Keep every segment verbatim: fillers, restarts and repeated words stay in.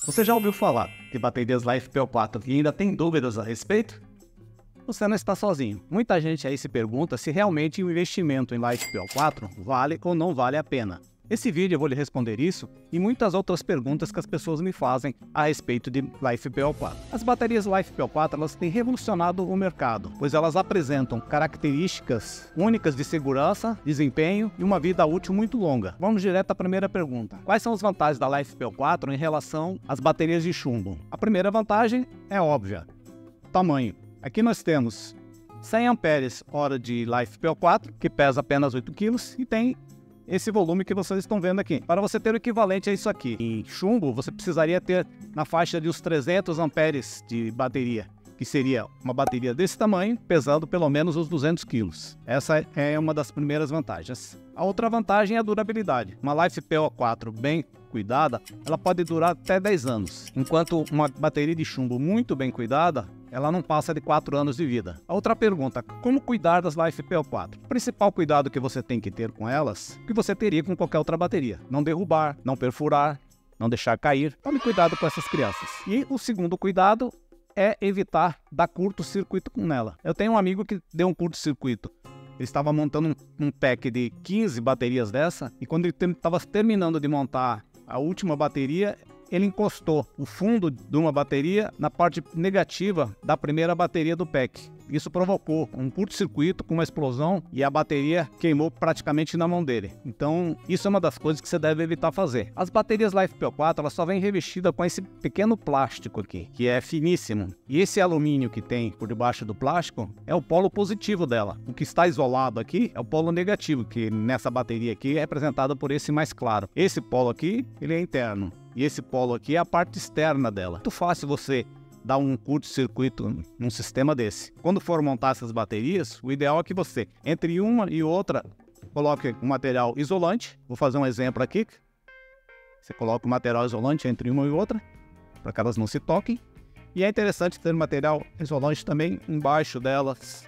Você já ouviu falar de baterias LiFePO quatro e ainda tem dúvidas a respeito? Você não está sozinho. Muita gente aí se pergunta se realmente o investimento em LiFePO quatro vale ou não vale a pena. Esse vídeo eu vou lhe responder isso e muitas outras perguntas que as pessoas me fazem a respeito de LiFePO quatro. As baterias LiFePO quatro elas têm revolucionado o mercado, pois elas apresentam características únicas de segurança, desempenho e uma vida útil muito longa. Vamos direto à primeira pergunta. Quais são as vantagens da LiFePO quatro em relação às baterias de chumbo? A primeira vantagem é óbvia: tamanho. Aqui nós temos cem amperes hora de LiFePO quatro, que pesa apenas oito quilos e tem esse volume que vocês estão vendo aqui. Para você ter o equivalente a isso aqui em chumbo, você precisaria ter na faixa de uns trezentos amperes de bateria, que seria uma bateria desse tamanho, pesando pelo menos os duzentos quilos. Essa é uma das primeiras vantagens. A outra vantagem é a durabilidade. Uma LiFePO quatro bem cuidada, ela pode durar até dez anos, enquanto uma bateria de chumbo muito bem cuidada, ela não passa de quatro anos de vida. A outra pergunta: como cuidar das LiFePO quatro? O principal cuidado que você tem que ter com elas, que você teria com qualquer outra bateria: não derrubar, não perfurar, não deixar cair. Tome cuidado com essas crianças. E o segundo cuidado é evitar dar curto-circuito com ela. Eu tenho um amigo que deu um curto-circuito. Ele estava montando um, um pack de quinze baterias dessa, e quando ele estava terminando de montar a última bateria, ele encostou o fundo de uma bateria na parte negativa da primeira bateria do pack. Isso provocou um curto-circuito com uma explosão e a bateria queimou praticamente na mão dele. Então, isso é uma das coisas que você deve evitar fazer. As baterias LiFePO quatro elas só vêm revestidas com esse pequeno plástico aqui, que é finíssimo. E esse alumínio que tem por debaixo do plástico é o polo positivo dela. O que está isolado aqui é o polo negativo, que nessa bateria aqui é representado por esse mais claro. Esse polo aqui, ele é interno. E esse polo aqui é a parte externa dela. Muito fácil você dar um curto-circuito num sistema desse. Quando for montar essas baterias, o ideal é que você, entre uma e outra, coloque um material isolante. Vou fazer um exemplo aqui. Você coloca o material isolante entre uma e outra, para que elas não se toquem. E é interessante ter material isolante também embaixo delas,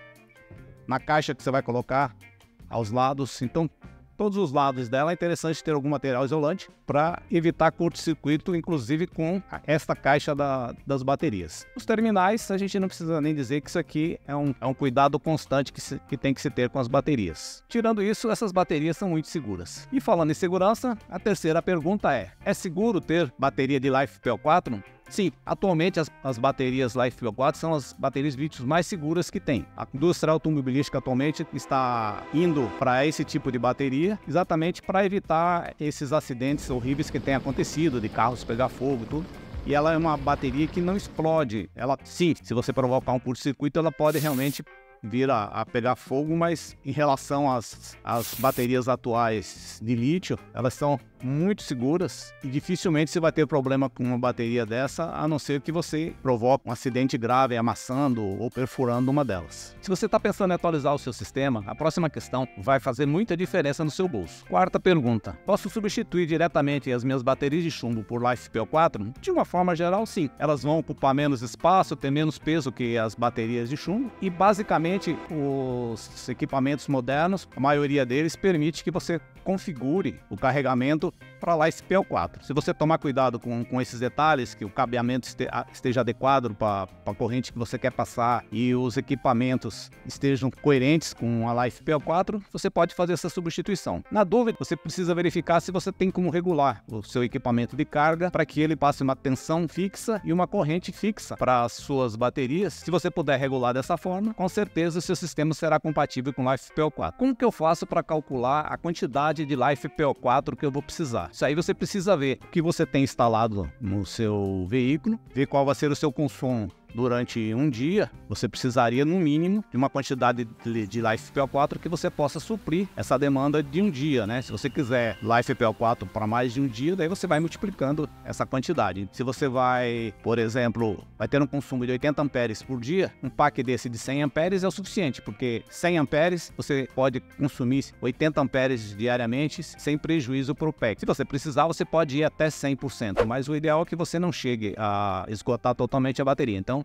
na caixa que você vai colocar aos lados. Então, todos os lados dela é interessante ter algum material isolante para evitar curto-circuito, inclusive com esta caixa da, das baterias. Os terminais, a gente não precisa nem dizer que isso aqui é um, é um cuidado constante que, se, que tem que se ter com as baterias. Tirando isso, essas baterias são muito seguras. E falando em segurança, a terceira pergunta é: é seguro ter bateria de LiFePO quatro? Sim, atualmente as, as baterias LiFePO quatro são as baterias de lítio mais seguras que tem. A indústria automobilística atualmente está indo para esse tipo de bateria exatamente para evitar esses acidentes horríveis que têm acontecido, de carros pegar fogo e tudo. E ela é uma bateria que não explode. Ela, sim, se você provocar um curto-circuito, ela pode realmente vir a, a pegar fogo, mas em relação às, às baterias atuais de lítio, elas são muito seguras e dificilmente você vai ter problema com uma bateria dessa, a não ser que você provoque um acidente grave amassando ou perfurando uma delas. Se você está pensando em atualizar o seu sistema, a próxima questão vai fazer muita diferença no seu bolso. Quarta pergunta: posso substituir diretamente as minhas baterias de chumbo por LiFePO quatro? De uma forma geral, sim. Elas vão ocupar menos espaço, ter menos peso que as baterias de chumbo e basicamente os equipamentos modernos, a maioria deles permite que você configure o carregamento para LiFePO quatro. Se você tomar cuidado com, com esses detalhes, que o cabeamento este, esteja adequado para a corrente que você quer passar e os equipamentos estejam coerentes com a LiFePO quatro, você pode fazer essa substituição. Na dúvida, você precisa verificar se você tem como regular o seu equipamento de carga para que ele passe uma tensão fixa e uma corrente fixa para as suas baterias. Se você puder regular dessa forma, com certeza o seu sistema será compatível com LiFePO quatro. Como que eu faço para calcular a quantidade de LiFePO quatro que eu vou precisar? Isso aí você precisa ver o que você tem instalado no seu veículo, ver qual vai ser o seu consumo durante um dia. Você precisaria no mínimo de uma quantidade de, de LiFePO quatro que você possa suprir essa demanda de um dia, né? Se você quiser LiFePO quatro para mais de um dia, daí você vai multiplicando essa quantidade. Se você vai, por exemplo, vai ter um consumo de oitenta amperes por dia, um pack desse de cem amperes é o suficiente, porque cem amperes você pode consumir oitenta amperes diariamente sem prejuízo para o pack. Se você precisar, você pode ir até cem por cento, mas o ideal é que você não chegue a esgotar totalmente a bateria. Então,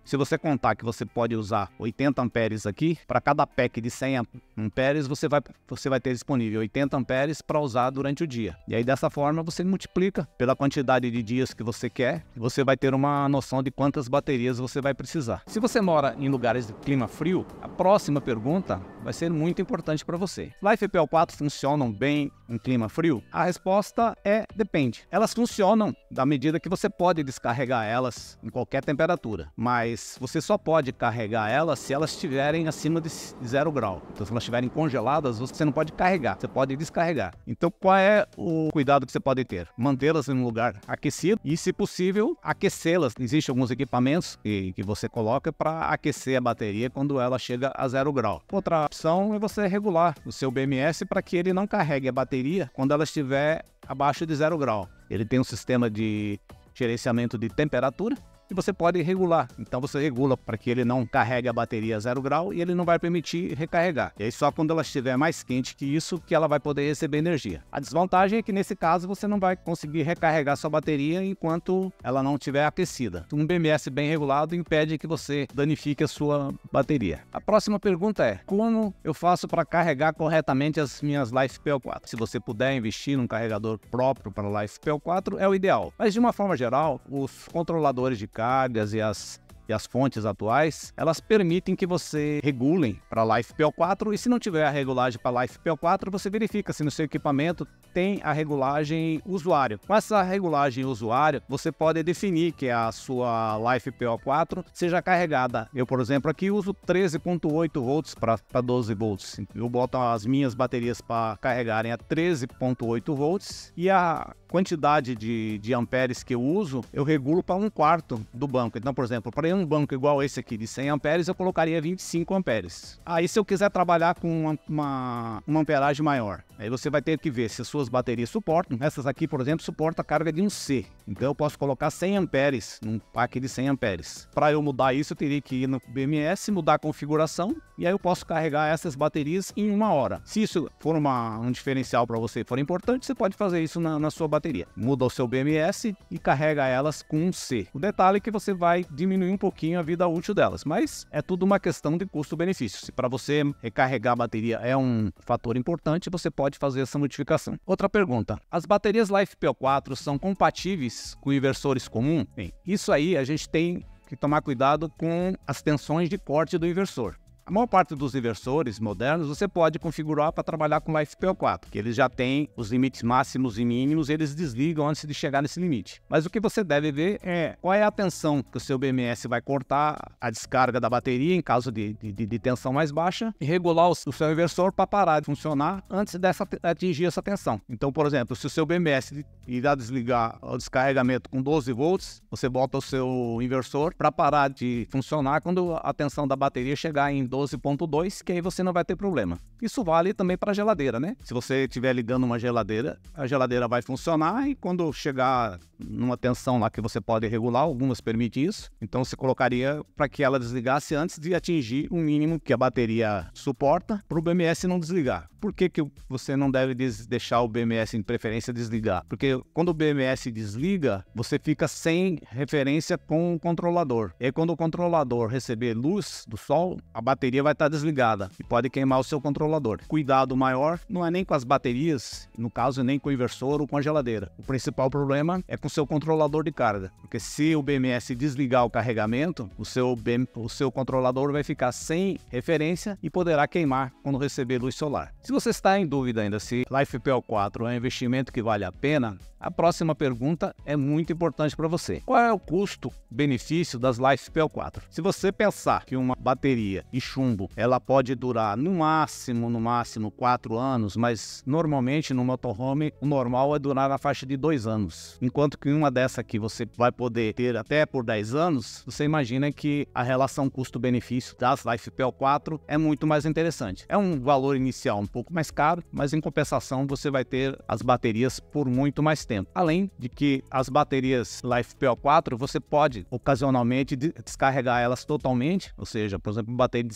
se você contar que você pode usar oitenta amperes aqui, para cada pack de cem amperes, você vai, você vai ter disponível oitenta amperes para usar durante o dia. E aí, dessa forma, você multiplica pela quantidade de dias que você quer, e você vai ter uma noção de quantas baterias você vai precisar. Se você mora em lugares de clima frio, a próxima pergunta vai ser muito importante para você. LiFePO quatro funcionam bem em clima frio? A resposta é depende. Elas funcionam da medida que você pode descarregar elas em qualquer temperatura, mas você só pode carregar elas se elas estiverem acima de zero grau. Então, se elas estiverem congeladas, você não pode carregar, você pode descarregar. Então, qual é o cuidado que você pode ter? Mantê-las em um lugar aquecido e, se possível, aquecê-las. Existem alguns equipamentos que, que você coloca para aquecer a bateria quando ela chega a zero grau. Outra opção é você regular o seu B M S para que ele não carregue a bateria quando ela estiver abaixo de zero grau. Ele tem um sistema de gerenciamento de temperatura e você pode regular. Então você regula para que ele não carregue a bateria a zero grau e ele não vai permitir recarregar. E aí só quando ela estiver mais quente que isso que ela vai poder receber energia. A desvantagem é que nesse caso você não vai conseguir recarregar sua bateria enquanto ela não estiver aquecida. Um B M S bem regulado impede que você danifique a sua bateria. A próxima pergunta é: como eu faço para carregar corretamente as minhas LiFePO quatro? Se você puder investir num carregador próprio para o LiFePO quatro, é o ideal. Mas de uma forma geral, os controladores de cargas e as, e as fontes atuais, elas permitem que você regulem para LiFePO quatro, e se não tiver a regulagem para LiFePO quatro, você verifica se no seu equipamento tem a regulagem usuário. Com essa regulagem usuário, você pode definir que a sua LiFePO quatro seja carregada. Eu, por exemplo, aqui uso treze ponto oito volts para doze volts. Eu boto as minhas baterias para carregarem a treze ponto oito volts e a quantidade de, de amperes que eu uso, eu regulo para um quarto do banco. Então, por exemplo, para um banco igual esse aqui de cem amperes, eu colocaria vinte e cinco amperes. Aí, se eu quiser trabalhar com uma, uma, uma amperagem maior, aí você vai ter que ver se as suas baterias suportam. Essas aqui, por exemplo, suportam a carga de um C. Então, eu posso colocar cem amperes num pack de cem amperes. Para eu mudar isso, eu teria que ir no B M S, mudar a configuração, e aí eu posso carregar essas baterias em uma hora. Se isso for uma, um diferencial para você, for importante, você pode fazer isso na, na sua bateria. Muda o seu B M S e carrega elas com um C. O detalhe é que você vai diminuir um pouquinho a vida útil delas, mas é tudo uma questão de custo-benefício. Se para você recarregar a bateria é um fator importante, você pode fazer essa modificação. Outra pergunta: as baterias LiFePO quatro são compatíveis com inversores comuns? Bem, isso aí a gente tem que tomar cuidado com as tensões de corte do inversor. A maior parte dos inversores modernos você pode configurar para trabalhar com LiFePO quatro, que eles já têm os limites máximos e mínimos, eles desligam antes de chegar nesse limite. Mas o que você deve ver é qual é a tensão que o seu B M S vai cortar a descarga da bateria em caso de, de, de tensão mais baixa, e regular o, o seu inversor para parar de funcionar antes dessa atingir essa tensão. Então, por exemplo, se o seu B M S irá desligar o descarregamento com doze volts, você bota o seu inversor para parar de funcionar quando a tensão da bateria chegar em doze ponto dois, que aí você não vai ter problema. Isso vale também para a geladeira, né? Se você estiver ligando uma geladeira, a geladeira vai funcionar, e quando chegar numa tensão lá que você pode regular, algumas permitem isso, então você colocaria para que ela desligasse antes de atingir o mínimo que a bateria suporta, para o B M S não desligar. Por que que você não deve deixar o B M S em preferência desligar? Porque quando o B M S desliga, você fica sem referência com o controlador. E aí, quando o controlador receber luz do sol, a bateria vai estar desligada e pode queimar o seu controlador. Cuidado maior não é nem com as baterias, no caso nem com o inversor ou com a geladeira. O principal problema é com o seu controlador de carga, porque se o B M S desligar o carregamento, o seu, B M, o seu controlador vai ficar sem referência e poderá queimar quando receber luz solar. Se você está em dúvida ainda se LiFePO quatro é um investimento que vale a pena, a próxima pergunta é muito importante para você. Qual é o custo-benefício das LiFePO quatro? Se você pensar que uma bateria de chumbo ela pode durar no máximo, no máximo quatro anos, mas normalmente no motorhome o normal é durar na faixa de dois anos. Enquanto que uma dessa aqui você vai poder ter até por dez anos, você imagina que a relação custo-benefício das LiFePO quatro é muito mais interessante. É um valor inicial um pouco mais caro, mas em compensação você vai ter as baterias por muito mais tempo. Além de que as baterias LiFePO quatro você pode ocasionalmente descarregar elas totalmente, ou seja, por exemplo, uma bateria de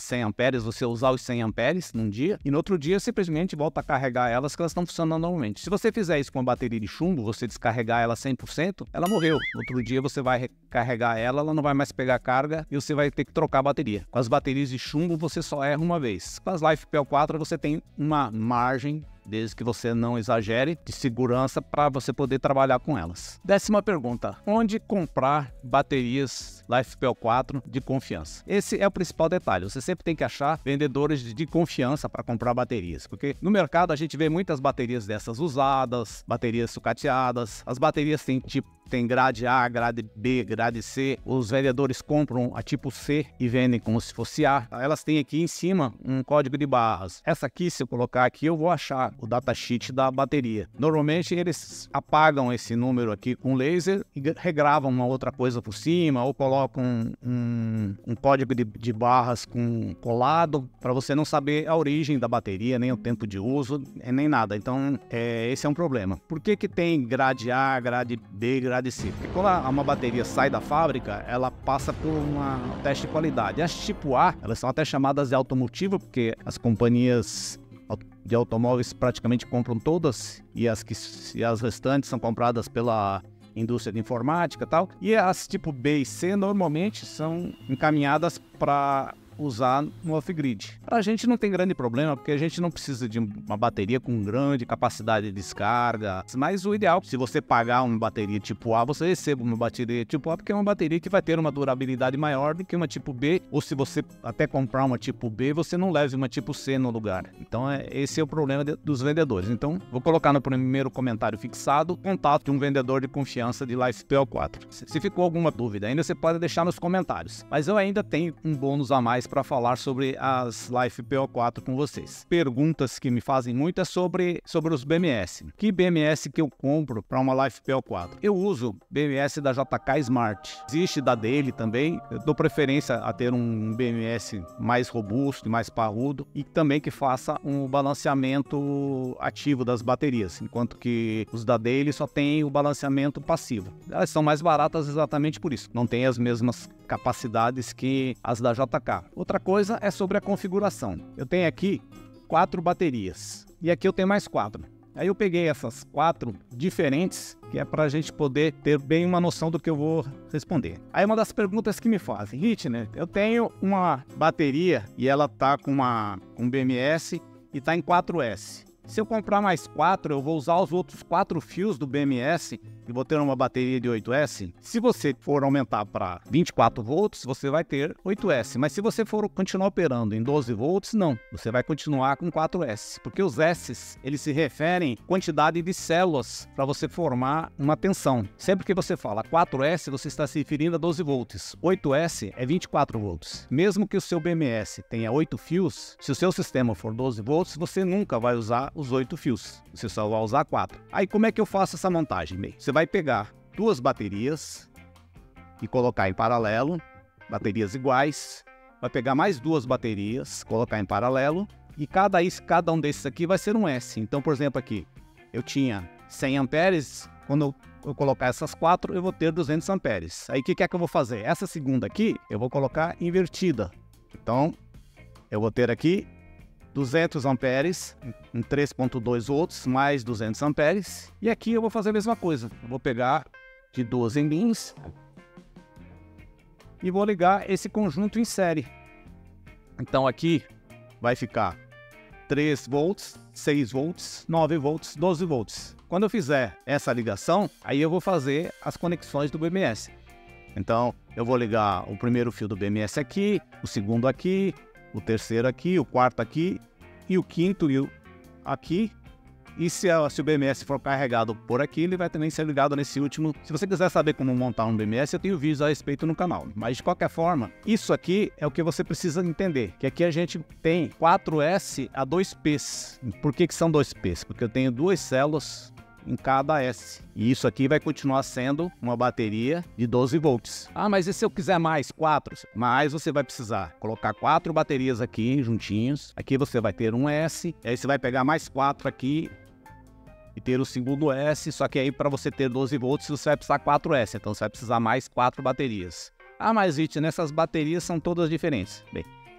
cem amperes, você usar os cem amperes num dia, e no outro dia simplesmente volta a carregar elas, que elas estão funcionando normalmente. Se você fizer isso com uma bateria de chumbo, você descarregar ela cem por cento, ela morreu. No outro dia você vai recarregar ela, ela não vai mais pegar carga e você vai ter que trocar a bateria. Com as baterias de chumbo, você só erra uma vez. Com as LifePel quatro, você tem uma margem, desde que você não exagere, de segurança para você poder trabalhar com elas. Décima pergunta: onde comprar baterias LifePel quatro de confiança? Esse é o principal detalhe. Você sempre tem que achar vendedores de confiança para comprar baterias, porque no mercado a gente vê muitas baterias dessas usadas, baterias sucateadas. As baterias têm tipo tem grade A, grade B, grade C. Os vendedores compram a tipo C e vendem como se fosse A. Elas têm aqui em cima um código de barras. Essa aqui, se eu colocar aqui, eu vou achar o datasheet da bateria. Normalmente eles apagam esse número aqui com laser e regravam uma outra coisa por cima, ou colocam um, um, um código de, de barras com colado, para você não saber a origem da bateria, nem o tempo de uso, nem nada. Então, é, esse é um problema. Por que que tem grade A, grade B, grade C? Porque quando uma bateria sai da fábrica, ela passa por uma teste de qualidade. As tipo A, elas são até chamadas de automotivo, porque as companhias de automóveis praticamente compram todas, e as, que, e as restantes são compradas pela indústria de informática e tal. E as tipo B e C normalmente são encaminhadas para usar no off-grid. Para a gente não tem grande problema, porque a gente não precisa de uma bateria com grande capacidade de descarga, mas o ideal, se você pagar uma bateria tipo A, você receba uma bateria tipo A, porque é uma bateria que vai ter uma durabilidade maior do que uma tipo B, ou se você até comprar uma tipo B, você não leve uma tipo C no lugar. Então é, esse é o problema de, dos vendedores. Então vou colocar no primeiro comentário fixado contato de um vendedor de confiança de LifePel quatro. Se, se ficou alguma dúvida ainda, você pode deixar nos comentários, mas eu ainda tenho um bônus a mais para falar sobre as LifePel quatro com vocês. Perguntas que me fazem muito é sobre, sobre os B M S. Que B M S que eu compro para uma LifePel quatro? Eu uso B M S da J K Smart. Existe da Daily também. Eu dou preferência a ter um B M S mais robusto e mais parrudo, e também que faça um balanceamento ativo das baterias, enquanto que os da Daily só tem o balanceamento passivo. Elas são mais baratas exatamente por isso. Não tem as mesmas capacidades que as da J K. Outra coisa é sobre a configuração. Eu tenho aqui quatro baterias e aqui eu tenho mais quatro. Aí eu peguei essas quatro diferentes, que é para a gente poder ter bem uma noção do que eu vou responder. Aí uma das perguntas que me fazem: Hitner, eu tenho uma bateria e ela tá com uma um B M S e tá em quatro S. Se eu comprar mais quatro, eu vou usar os outros quatro fios do B M S e vou ter uma bateria de oito S. Se você for aumentar para vinte e quatro volts, você vai ter oito S. Mas se você for continuar operando em doze volts, não. Você vai continuar com quatro S. Porque os S, eles se referem à quantidade de células para você formar uma tensão. Sempre que você fala quatro S, você está se referindo a doze volts. oito S é vinte e quatro volts. Mesmo que o seu B M S tenha oito fios, se o seu sistema for doze volts, você nunca vai usar os oito fios. Você só vai usar quatro. Aí como é que eu faço essa montagem? Bem, você vai pegar duas baterias e colocar em paralelo, baterias iguais, vai pegar mais duas baterias, colocar em paralelo, e cada, cada um desses aqui vai ser um S. Então, por exemplo, aqui eu tinha cem amperes, quando eu, eu colocar essas quatro, eu vou ter duzentos amperes. Aí o que, que é que eu vou fazer? Essa segunda aqui, eu vou colocar invertida. Então, eu vou ter aqui duzentos amperes em três ponto dois volts mais duzentos amperes, e aqui eu vou fazer a mesma coisa. Eu vou pegar de duas em bins e vou ligar esse conjunto em série. Então aqui vai ficar três volts, seis volts, nove volts, doze volts. Quando eu fizer essa ligação, aí eu vou fazer as conexões do B M S. Então eu vou ligar o primeiro fio do B M S aqui, o segundo aqui, o terceiro aqui, o quarto aqui, e o quinto e o aqui. E se, a, se o B M S for carregado por aqui, ele vai também ser ligado nesse último. Se você quiser saber como montar um B M S, eu tenho vídeos a respeito no canal. Mas de qualquer forma, isso aqui é o que você precisa entender. Que aqui a gente tem quatro S a dois P's. Por que que são dois P's? Porque eu tenho duas células em cada S. E isso aqui vai continuar sendo uma bateria de doze volts. Ah, mas e se eu quiser mais quatro? Mais você vai precisar colocar quatro baterias aqui juntinhos. Aqui você vai ter um S. E aí você vai pegar mais quatro aqui e ter o segundo S. Só que aí para você ter doze volts você vai precisar quatro S. Então você vai precisar mais quatro baterias. Ah, mas It, nessas baterias são todas diferentes. Bem,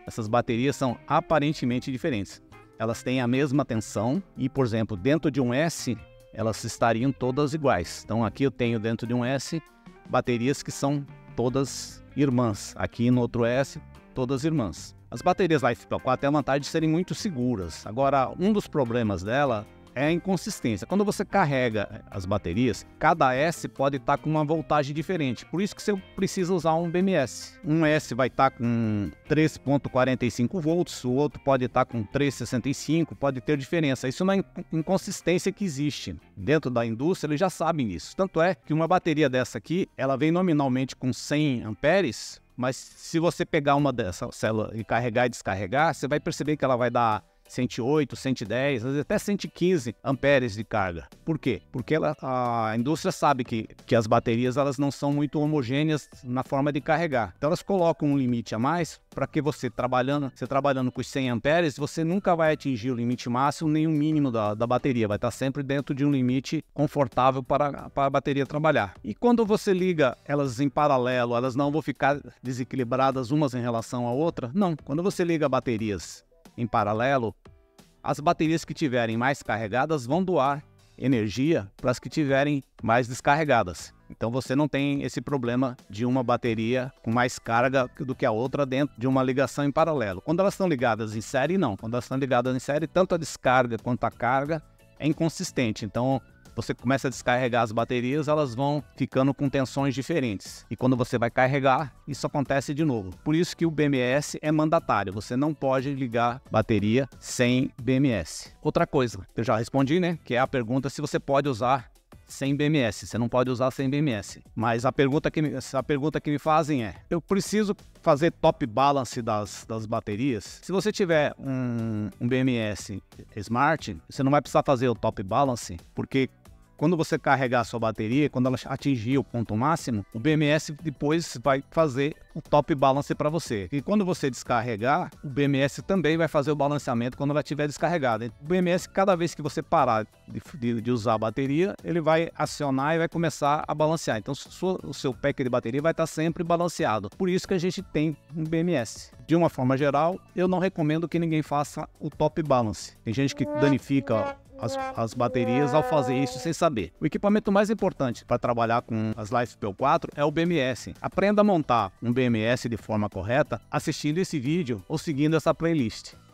Essas baterias são aparentemente diferentes. Elas têm a mesma tensão e, por exemplo, dentro de um S, elas estariam todas iguais. Então aqui eu tenho dentro de um S baterias que são todas irmãs. Aqui no outro S, todas irmãs. As baterias LiFePL quatro têm a vantagem de serem muito seguras. Agora, um dos problemas dela é a inconsistência. Quando você carrega as baterias, cada S pode estar com uma voltagem diferente. Por isso que você precisa usar um B M S. Um S vai estar com três ponto quarenta e cinco volts, o outro pode estar com três ponto sessenta e cinco, pode ter diferença. Isso é uma inconsistência que existe. Dentro da indústria, eles já sabem isso. Tanto é que uma bateria dessa aqui, ela vem nominalmente com cem amperes, mas se você pegar uma dessa célula e carregar e descarregar, você vai perceber que ela vai dar cento e oito, cento e dez, às vezes até cento e quinze amperes de carga. Por quê? Porque ela, a indústria sabe que, que as baterias elas não são muito homogêneas na forma de carregar. Então elas colocam um limite a mais para que você trabalhando, você trabalhando com os cem amperes, você nunca vai atingir o limite máximo nem o mínimo da, da bateria. Vai estar sempre dentro de um limite confortável para, para a bateria trabalhar. E quando você liga elas em paralelo, elas não vão ficar desequilibradas umas em relação à outra? Não. Quando você liga baterias em paralelo, as baterias que tiverem mais carregadas vão doar energia para as que tiverem mais descarregadas. Então você não tem esse problema de uma bateria com mais carga do que a outra dentro de uma ligação em paralelo. Quando elas estão ligadas em série, não. Quando elas estão ligadas em série, tanto a descarga quanto a carga é inconsistente. Então você começa a descarregar as baterias, elas vão ficando com tensões diferentes. E quando você vai carregar, isso acontece de novo. Por isso que o B M S é mandatário. Você não pode ligar bateria sem B M S. Outra coisa, eu já respondi, né? Que é a pergunta se você pode usar sem B M S. Você não pode usar sem B M S. Mas a pergunta que me, a pergunta que me fazem é: eu preciso fazer top balance das, das baterias? Se você tiver um, um B M S Smart, você não vai precisar fazer o top balance, porque quando você carregar a sua bateria, quando ela atingir o ponto máximo, o B M S depois vai fazer o top balance para você. E quando você descarregar, o B M S também vai fazer o balanceamento quando ela estiver descarregada. O B M S, cada vez que você parar de, de, de usar a bateria, ele vai acionar e vai começar a balancear. Então sua, o seu pack de bateria vai estar sempre balanceado. Por isso que a gente tem um B M S. De uma forma geral, eu não recomendo que ninguém faça o top balance. Tem gente que danifica As, as baterias ao fazer isso sem saber. O equipamento mais importante para trabalhar com as LiFePL quatro é o B M S. Aprenda a montar um B M S de forma correta assistindo esse vídeo ou seguindo essa playlist.